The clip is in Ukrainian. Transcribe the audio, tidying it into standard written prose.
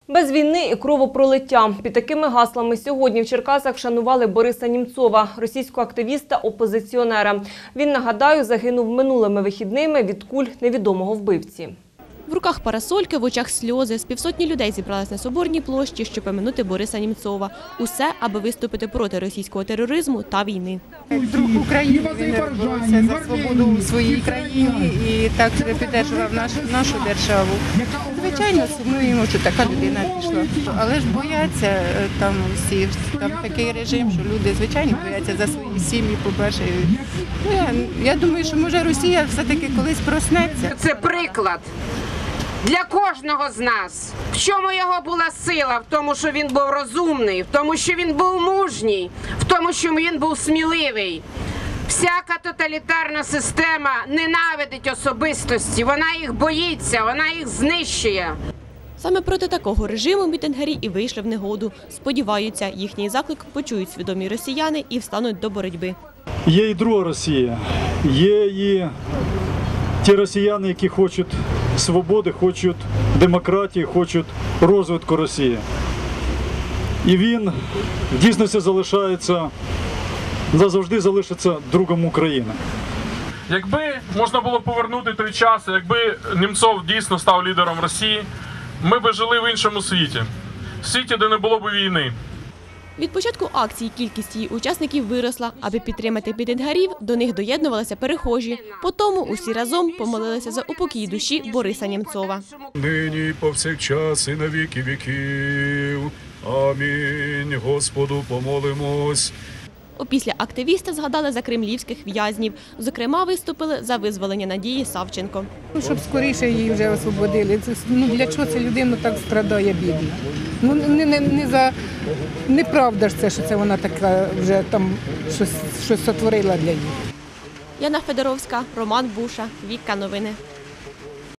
Без війни і кровопролиття. Під такими гаслами сьогодні в Черкасах вшанували Бориса Німцова, російського активіста-опозиціонера. Він, нагадаю, загинув минулими вихідними від куль невідомого вбивці. В руках парасольки, в очах сльози. З півсотні людей зібрались на Соборній площі, щоб поминути Бориса Німцова. Усе, аби виступити проти російського тероризму та війни. Друг України, він боровся за свободу в своїй країні і так підтримував нашу державу. Звичайно, сумуємо, що така людина пішла. Але ж бояться там всі, там такий режим, що люди, звичайно, бояться за свої сім'ї, по-перше. Я думаю, що може Росія все-таки колись проснеться. Це приклад для кожного з нас. В чому його була сила? В тому, що він був розумний, в тому, що він був мужній, в тому, що він був сміливий. Всяка тоталітарна система ненавидить особистості, вона їх боїться, вона їх знищує. Саме проти такого режиму мітингарі і вийшли в негоду. Сподіваються, їхній заклик почують свідомі росіяни і встануть до боротьби. Є і друга Росія, є і ті росіяни, які хочуть свободи, хочуть демократії, хочуть розвитку Росії. І він в дійсності назавжди залишиться другом України. Якби можна було повернути той час, якби Німцов дійсно став лідером Росії, ми б жили в іншому світі. В світі, де не було б війни. Від початку акції кількість її учасників виросла. Аби підтримати мітингарів, до них доєднувалися перехожі. Потому усі разом помолилися за упокій душі Бориса Німцова. Нині і повсякчас і на віки віків. Амінь. Господу помолимось. Опісля активісти згадали за кремлівських в'язнів. Зокрема, виступили за визволення Надії Савченко. Щоб скоріше її вже освободили. Для чого ця людина так страдає, бідна? Неправда ж це, що це вона така вже там щось сотворила для їх. Яна Федоровська, Роман Буша, Вікка Новини.